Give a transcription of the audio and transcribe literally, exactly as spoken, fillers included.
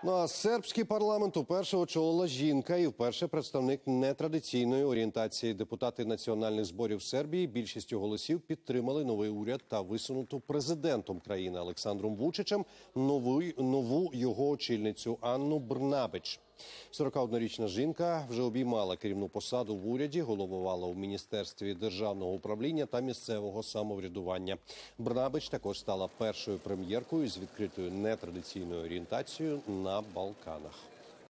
Ну а сербський парламент уперше очолила жінка і вперше представник нетрадиційної орієнтації. Депутати національних зборів Сербії більшістю голосів підтримали новий уряд та висунуту президентом країни Олександром Вучичем нову, нову його очільницю Анну Брнабич. сорокаоднорічна жінка вже обіймала керівну посаду в уряді, головувала у Міністерстві державного управління та місцевого самоврядування. Брнабич також стала першою прем'єркою з відкритою нетрадиційною орієнтацією на Балканах.